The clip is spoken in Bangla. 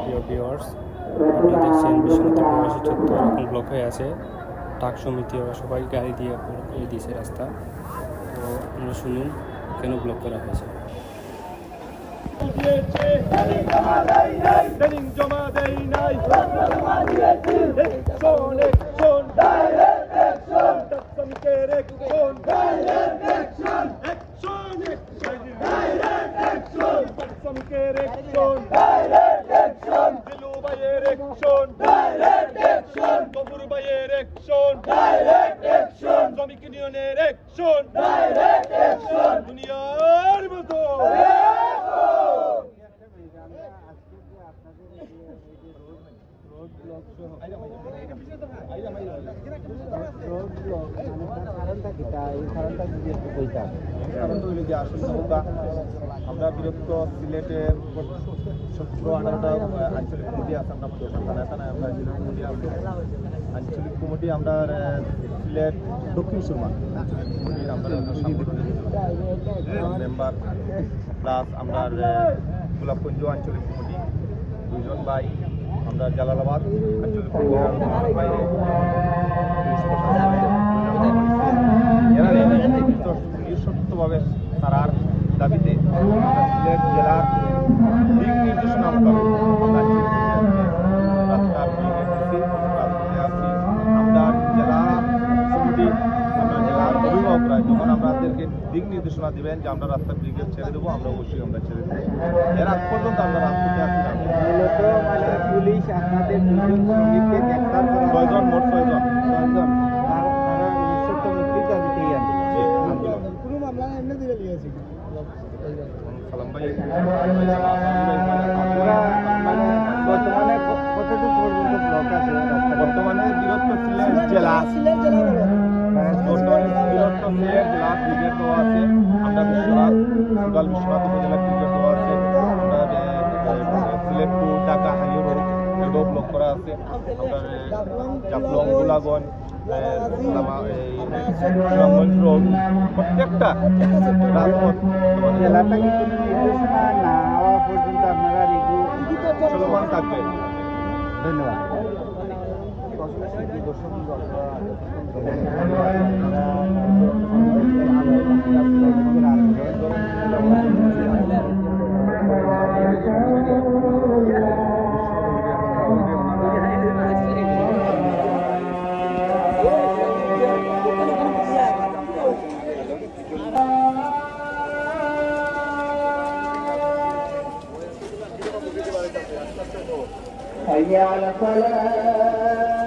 প্রিয় ভিউয়ার্স, আপনারা দেখছেন বিশ্বনাথের প্রবাসী চত্বর এখন ব্লক হয়ে আছে। ডাক সমিতি ওরা সবাই গাড়ি দিয়ে ব্লক করে দিয়েছে রাস্তা। তো আপনারা শুনুন কেন ব্লক করা হয়েছে। আমরা বিরক্ত সিলেটের 17-18টা আঞ্চলিক কমিটি আছে। আঞ্চলিক কমিটি আমরা সিলেট দক্ষিণ সুরমা আঞ্চলিক কমিটির আমরা সাংগঠনিক মেম্বার প্লাস আমরা গোলাপগঞ্জ আঞ্চলিক কমিটি 2 জন ভাই, আমরা জালালাবাদ আঞ্চলিক কমিটির বাইরে সত্যভাবে তারার দাবিতে সিলেট জেলার দিক নির্দেশনা মোতাবেক আমরা জেলা কমিটি আমরা জেলার অভিভাবকরা যখন আমাদেরকে দিক নির্দেশনা দিবেন যে আমরা রাস্তা ব্রিগেড ছেড়ে দেবো, আমরা অবশ্যই আমরা ছেড়ে দেবো। এর আগ পর্যন্ত আমরা রাস্তাতে আসি না। পুলিশ আপনাদের 2 জন শ্রমিককে গ্রেফতার করে 6 জন, মোট 6 জন বর্তমানে বিরক্ত সিলেট জেলা ব্রিগেড দেওয়া আছে। আমরা বিশ্বনাথ উপজেলা ব্রিগেড দেওয়া আছে। আমরা Sylhet to Dhaka highway road এটাও ব্লক করা আছে। আমরা জাফলং গোলাগঞ্জ রোড প্রত্যেকটা রাজপথ এলাকা কিন্তু নির্দেশনা না হওয়া পর্যন্ত আপনারা চলমান থাকবে। ধন্যবাদ। حي على الصلاة